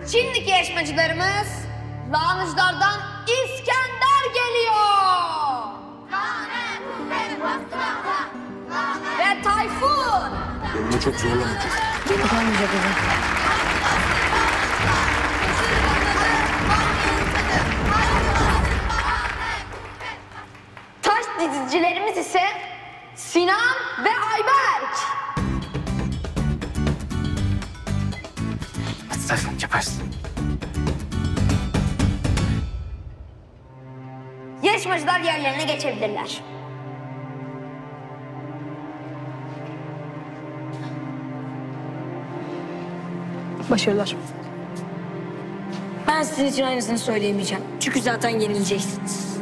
Şimdiki yarışmacılarımız Lağnıcılardan İskender geliyor. Ve Tayfun. Beni çok zorlamayacak. Yapamayacak o. Taş dizicilerimiz ise Sinan ve Ayberk. Hadi Tayfun yaparsın. Yarışmacılar yerlerine geçebilirler. Başarılar. Ben sizin için aynısını söyleyemeyeceğim. Çünkü zaten yenileceksiniz.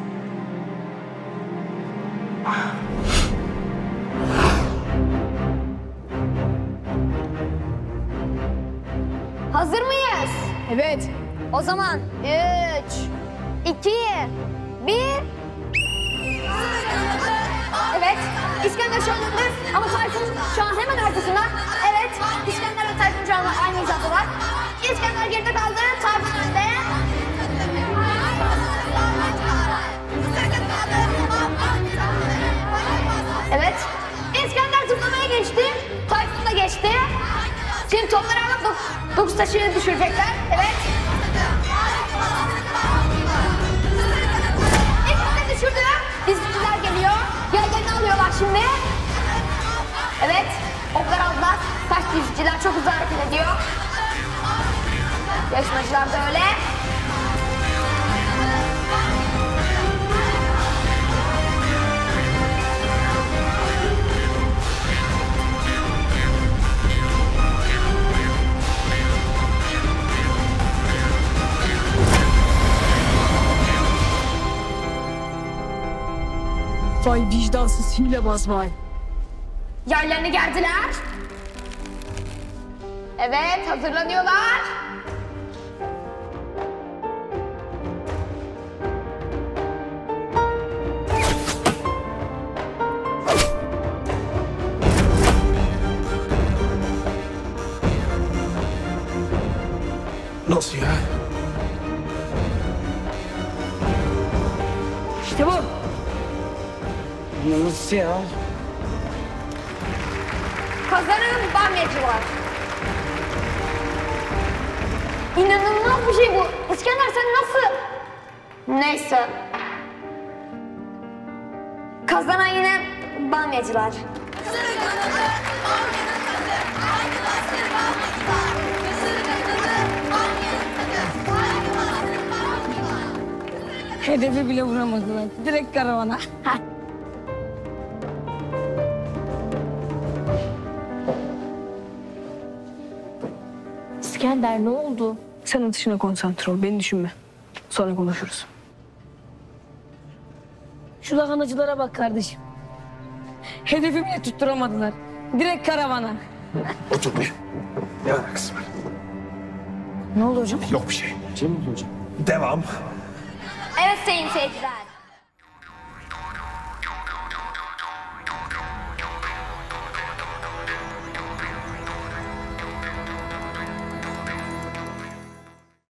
Hazır mıyız? Evet. O zaman 3, 2, 1. Evet, İskender şu an önde ama Tayfun şu an hemen arkasında. Evet, İskender ve Tayfun şu an aynı hizadalar. İskender geride kaldı, Tayfun önde. Evet, İskender zıplamaya geçti, Tayfun da geçti. Şimdi topları alıp 9 taşı düşürecekler. Evet. İkisi de düşürdü. Diziciler geliyor. Yerlerini alıyorlar şimdi. Evet. Oklar aldılar. Taş diziciler çok hızlı hareket ediyor. Yarışmacılar da öyle. Vay vicdansız hilebaz vay. Yerlerini gerdiler. Evet, hazırlanıyorlar. Nasıl ya? İşte bu. Nasıl ya? Kazanan bamyacılar. İnanılmaz bir şey bu. İskender sen nasıl? Neyse. Kazanan yine bamyacılar. Hedefi bile vuramadılar. Direkt karavana. İskender ne oldu? Sen atışına konsantre ol. Beni düşünme. Sonra konuşuruz. Şu lahanacılara bak kardeşim. Hedefi bile tutturamadılar. Direkt karavana. Otur bir. Ne alakası var? Ne oldu hocam? Yok bir şey. Şey mi hocam? Devam. Evet sayın seyirciler.